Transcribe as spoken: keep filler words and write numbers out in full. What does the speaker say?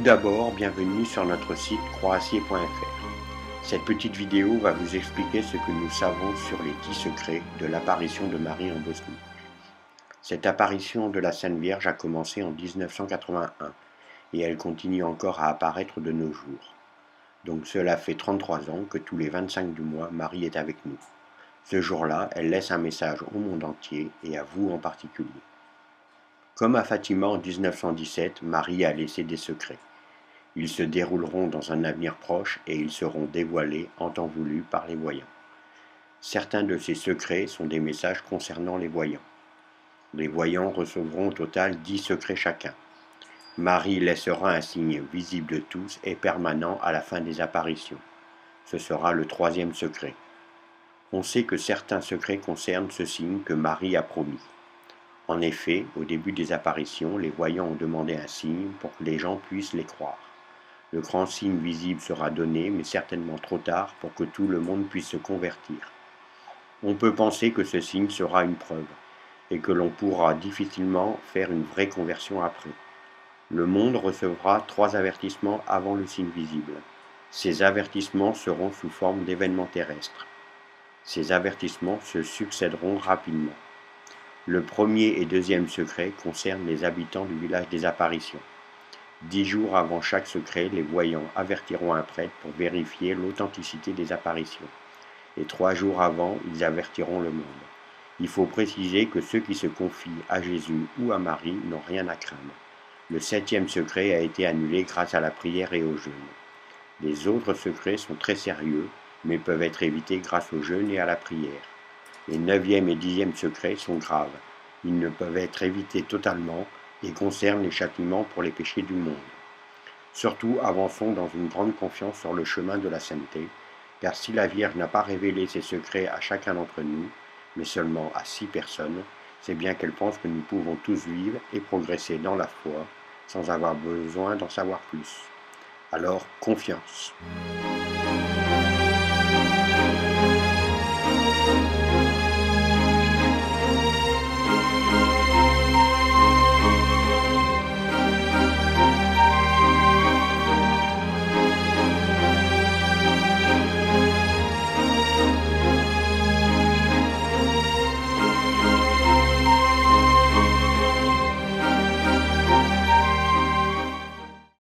Tout d'abord, bienvenue sur notre site croacier point f r. Cette petite vidéo va vous expliquer ce que nous savons sur les dix secrets de l'apparition de Marie en Bosnie. Cette apparition de la Sainte Vierge a commencé en mille neuf cent quatre-vingt-un et elle continue encore à apparaître de nos jours. Donc cela fait trente-trois ans que tous les vingt-cinq du mois, Marie est avec nous. Ce jour-là, elle laisse un message au monde entier et à vous en particulier. Comme à Fatima en mille neuf cent dix-sept, Marie a laissé des secrets. Ils se dérouleront dans un avenir proche et ils seront dévoilés en temps voulu par les voyants. Certains de ces secrets sont des messages concernant les voyants. Les voyants recevront au total dix secrets chacun. Marie laissera un signe visible de tous et permanent à la fin des apparitions. Ce sera le troisième secret. On sait que certains secrets concernent ce signe que Marie a promis. En effet, au début des apparitions, les voyants ont demandé un signe pour que les gens puissent les croire. Le grand signe visible sera donné, mais certainement trop tard pour que tout le monde puisse se convertir. On peut penser que ce signe sera une preuve, et que l'on pourra difficilement faire une vraie conversion après. Le monde recevra trois avertissements avant le signe visible. Ces avertissements seront sous forme d'événements terrestres. Ces avertissements se succéderont rapidement. Le premier et deuxième secret concernent les habitants du village des apparitions. Dix jours avant chaque secret, les voyants avertiront un prêtre pour vérifier l'authenticité des apparitions. Et trois jours avant, ils avertiront le monde. Il faut préciser que ceux qui se confient à Jésus ou à Marie n'ont rien à craindre. Le septième secret a été annulé grâce à la prière et au jeûne. Les autres secrets sont très sérieux, mais peuvent être évités grâce au jeûne et à la prière. Les neuvième et dixième secrets sont graves. Ils ne peuvent être évités totalement et concernent les châtiments pour les péchés du monde. Surtout, avançons dans une grande confiance sur le chemin de la sainteté, car si la Vierge n'a pas révélé ses secrets à chacun d'entre nous, mais seulement à six personnes, c'est bien qu'elle pense que nous pouvons tous vivre et progresser dans la foi, sans avoir besoin d'en savoir plus. Alors, confiance.